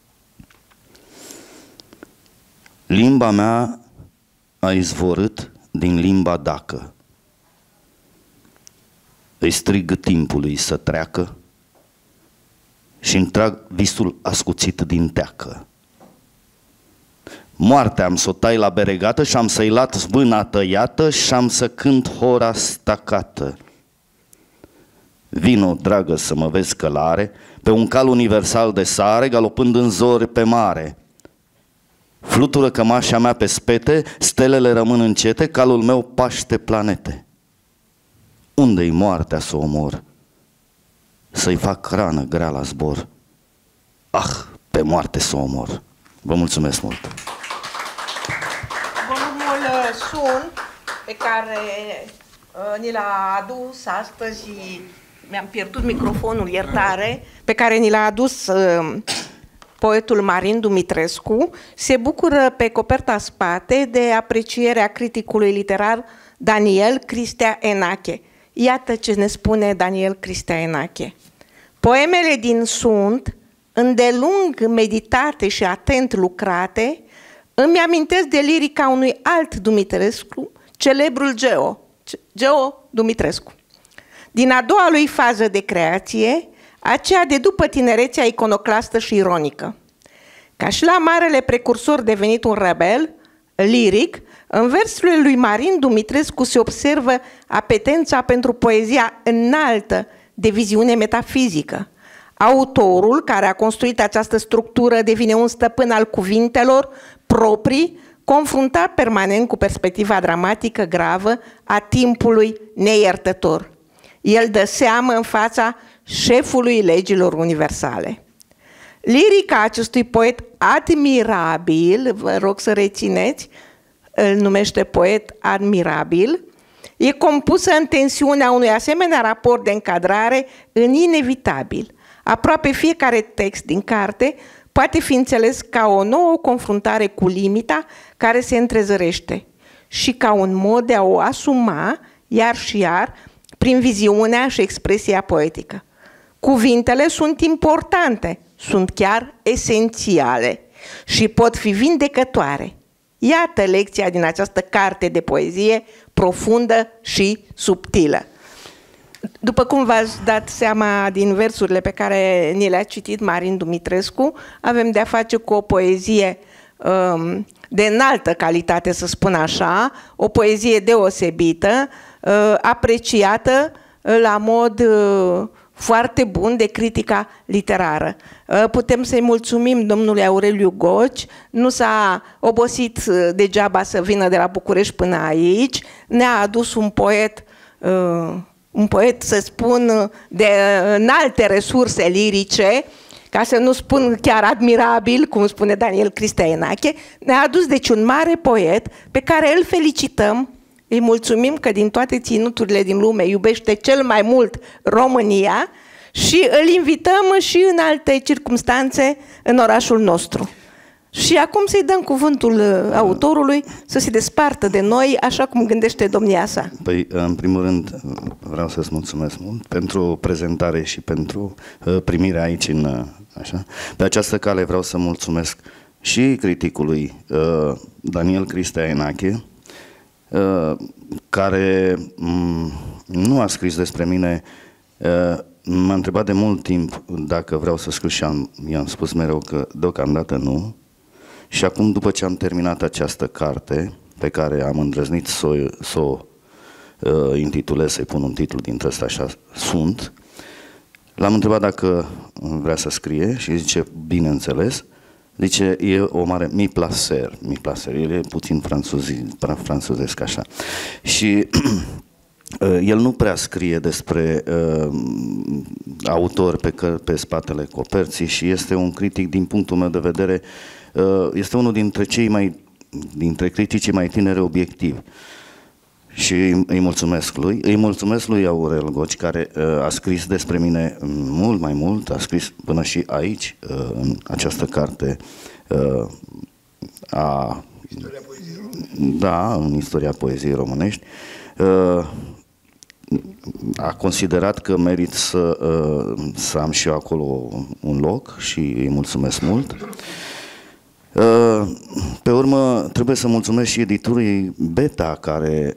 Limba mea a izvorât din limba dacă. Îi strig timpului să treacă și-mi trag visul ascuțit din teacă. Moartea am să o tai la beregată și-am să-i lat zbâna tăiată și-am să cânt hora stacată. Vino, dragă, să mă vezi călare pe un cal universal de sare, galopând în zori pe mare. Flutură cămașa mea pe spete, stelele rămân încete, calul meu paște planete. Unde-i moartea să o omor? Să-i fac rană grea la zbor. Ah, pe moarte să o omor. Vă mulțumesc mult! Volumul Sun, pe care ni l-a adus astăzi, mi-am pierdut microfonul, iertare, pe care ni l-a adus poetul Marin Dumitrescu, se bucură pe coperta spate de aprecierea criticului literar Daniel Cristea Enache. Iată ce ne spune Daniel Cristea Enache. Poemele din Sunt, îndelung meditate și atent lucrate, Îmi amintesc de lirica unui alt Dumitrescu, celebrul Geo Dumitrescu. Din a doua lui fază de creație, aceea de după tinerețea iconoclastă și ironică. Ca și la marele precursor devenit un rebel, liric, în versurile lui Marin Dumitrescu se observă apetența pentru poezia înaltă de viziune metafizică. Autorul care a construit această structură devine un stăpân al cuvintelor proprii, confruntat permanent cu perspectiva dramatică gravă a timpului neiertător. El dă seamă în fața șefului legilor universale. Lirica acestui poet admirabil, vă rog să rețineți, îl numește poet admirabil, e compusă în tensiunea unui asemenea raport de încadrare în inevitabil. Aproape fiecare text din carte poate fi înțeles ca o nouă confruntare cu limita care se întrezărește și ca un mod de a o asuma iar și iar prin viziunea și expresia poetică. Cuvintele sunt importante, sunt chiar esențiale și pot fi vindecătoare. Iată lecția din această carte de poezie profundă și subtilă. După cum v-ați dat seama din versurile pe care ni le-a citit Marin Dumitrescu, avem de-a face cu o poezie de înaltă calitate, să spun așa, o poezie deosebită, apreciată la mod foarte bun de critica literară. Putem să-i mulțumim domnului Aureliu Goci, nu s-a obosit degeaba să vină de la București până aici, ne-a adus un poet, să spun, de înalte resurse lirice, ca să nu spun chiar admirabil, cum spune Daniel Cristea Enache, ne-a adus deci un mare poet pe care îl felicităm, îi mulțumim că din toate ținuturile din lume iubește cel mai mult România și îl invităm și în alte circumstanțe în orașul nostru. Și acum să-i dăm cuvântul autorului să se despartă de noi așa cum gândește domnia sa. Păi, în primul rând, vreau să-ți mulțumesc mult pentru prezentare și pentru primirea aici. Așa. Pe această cale vreau să mulțumesc și criticului Daniel Cristea Enache, care nu a scris despre mine. M-a întrebat de mult timp dacă vreau să scriu și i-am spus mereu că deocamdată nu. Și acum, după ce am terminat această carte, pe care am îndrăznit să o intitulez, să-i pun un titlu dintre ăsta, așa sunt, l-am întrebat dacă vrea să scrie și zice, bineînțeles, zice, e o mare mi placer, el e puțin franțuzesc așa. Și el nu prea scrie despre autor pe spatele coperții și este un critic, din punctul meu de vedere, este unul dintre criticii mai tineri obiectivi. Și îi mulțumesc lui Aurel Goci, care a scris despre mine mult mai mult, a scris până și aici, în această carte, în istoria poeziei românești. A considerat că merit să am și eu acolo un loc și îi mulțumesc mult. Pe urmă, trebuie să mulțumesc și editurii Beta, care,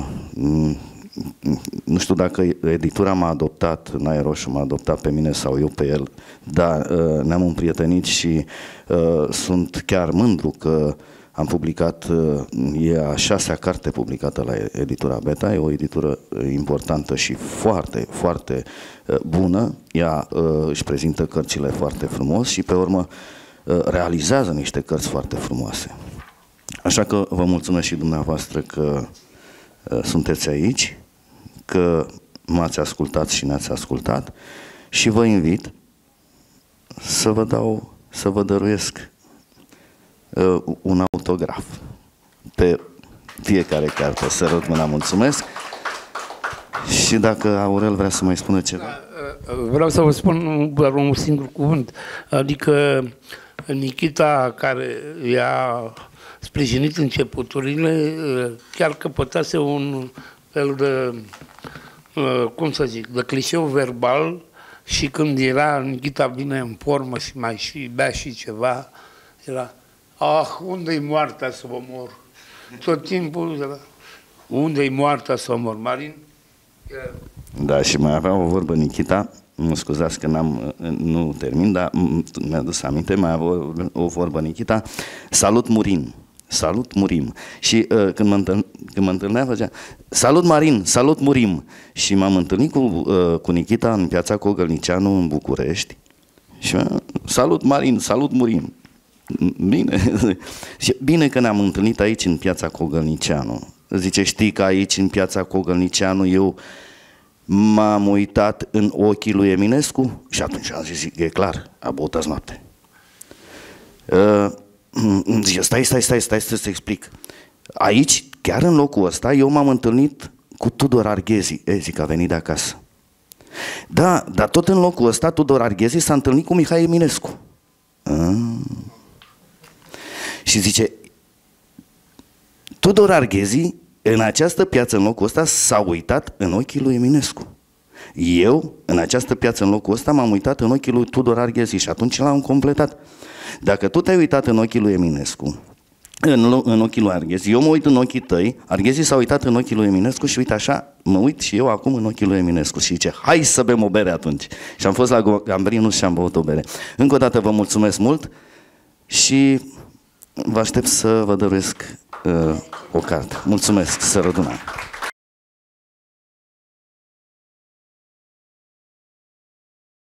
nu știu dacă editura m-a adoptat, Nae Roșu m-a adoptat pe mine sau eu pe el, dar ne-am împrietenit și sunt chiar mândru că am publicat, e a 6-a carte publicată la editura Beta, e o editură importantă și foarte, foarte bună, ea își prezintă cărțile foarte frumos și pe urmă realizează niște cărți foarte frumoase. Așa că vă mulțumesc și dumneavoastră că sunteți aici, că m-ați ascultat și ne-ați ascultat și vă invit să vă dăruiesc un autograf pe fiecare carte. Să rog mâna, mulțumesc. Și dacă Aurel vrea să mai spună ceva. Vreau să vă spun doar un singur cuvânt. Adică Nikita, care i-a sprijinit începuturile, chiar căpătase un fel de, cum să zic, de clișeu verbal și când era Nikita bine în formă și mai și bea și ceva, era unde-i moartea să vă mor? Tot timpul de la... Unde-i moartea să vă mor? Marin? Da, și mai avea o vorbă Nikita, mă scuzați că nu termin, dar mi-a adus aminte, mai avea o vorbă Nikita, salut Murin, salut Murim. Și când mă întâlnea făcea, salut Marin, salut Murim. Și m-am întâlnit cu Nikita în piața Cogălnicianu în București și salut Marin, salut Murim. Bine, bine că ne-am întâlnit aici în piața Cogălnicianu. Zice, știi că aici în piața Cogălnicianu eu m-am uitat în ochii lui Eminescu? Și atunci am zis, e clar, a băut noapte. Zice, stai să-ți explic. Aici, chiar în locul ăsta, eu m-am întâlnit cu Tudor Arghezi. Zic, a venit de acasă. Da, dar tot în locul ăsta, Tudor Arghezi s-a întâlnit cu Mihai Eminescu. Și zice, Tudor Arghezi, în această piață, în locul ăsta, s-a uitat în ochii lui Eminescu. Eu, în această piață, în locul ăsta, m-am uitat în ochii lui Tudor Arghezi și atunci l-am completat. Dacă tu te-ai uitat în ochii lui Eminescu, în ochii lui Arghezi, eu mă uit în ochii tăi, Arghezi s-a uitat în ochii lui Eminescu și uite așa, mă uit și eu acum în ochii lui Eminescu și zice, hai să bem o bere atunci. Și am fost la Gambrinus și am băut o bere. Încă o dată vă mulțumesc mult și vă aștept să vă dăruiesc o carte. Mulțumesc, să rădunăm!